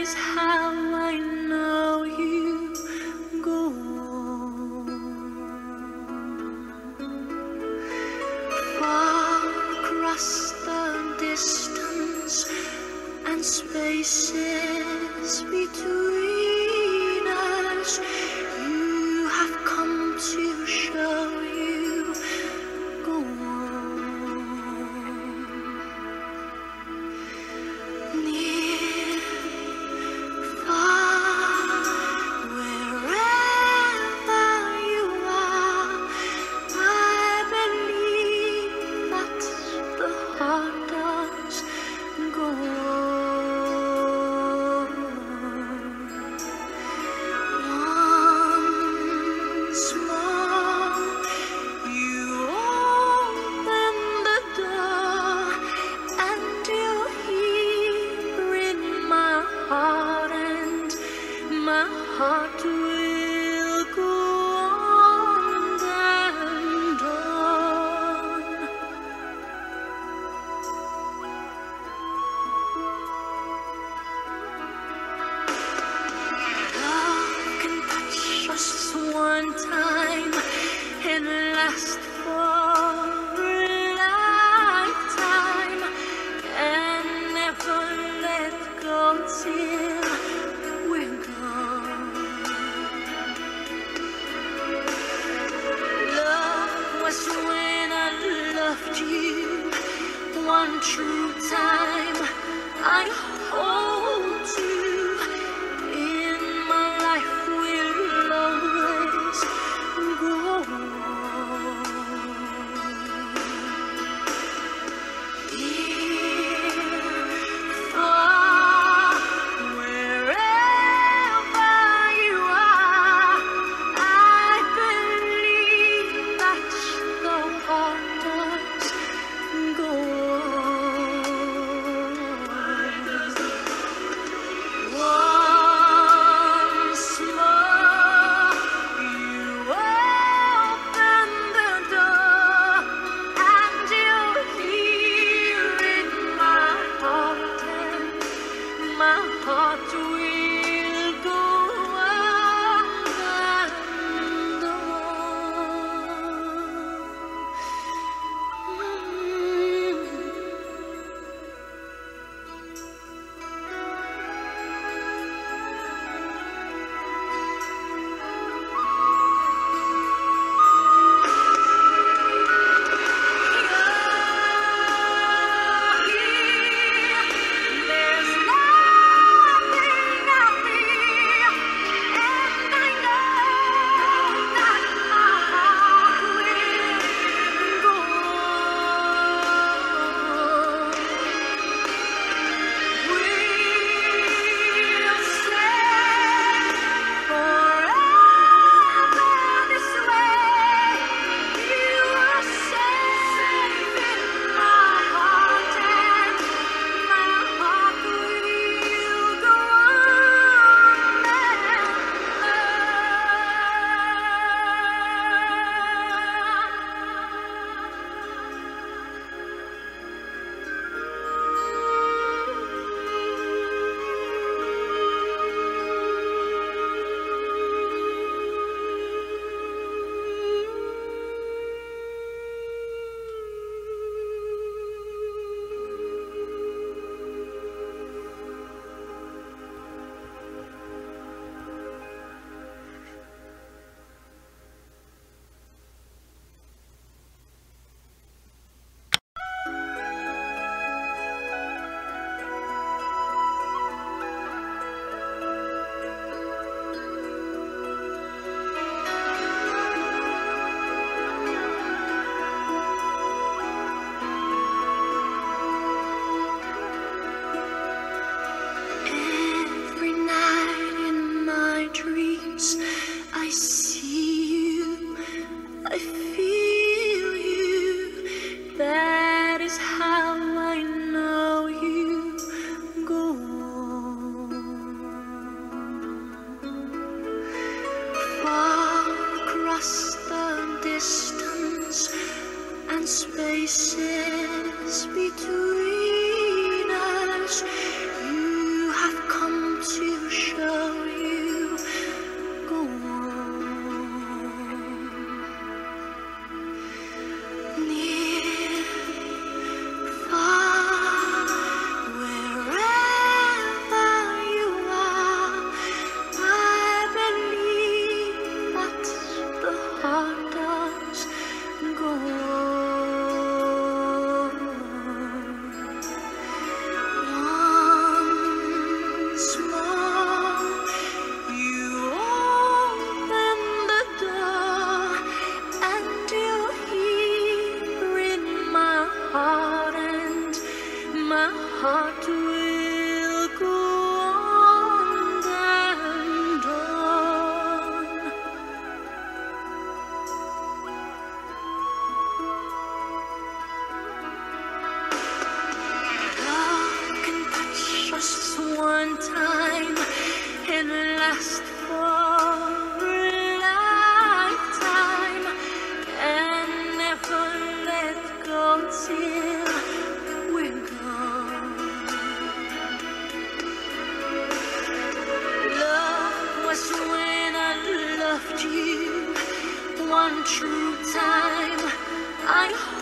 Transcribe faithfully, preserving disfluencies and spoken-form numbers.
is how I know you go far across the distance and spaces between us. You have come to show you go on. Near, far, wherever you are, I believe that the heart does go on. Once more, you open the door, and you're here in my heart, and my heart will go on and on. Love can touch us one time and last for a lifetime, and never let go till we're gone. Love was when I loved you one true time. I hold you in my life, will always go on. Dear, far, wherever you are, I believe that the heart does go on. Once more, you open the door, and you're here in my heart, and my heart will go on and on. There's nothing time and last for a lifetime, and never let go till we're gone. Love was when I loved you one true time. I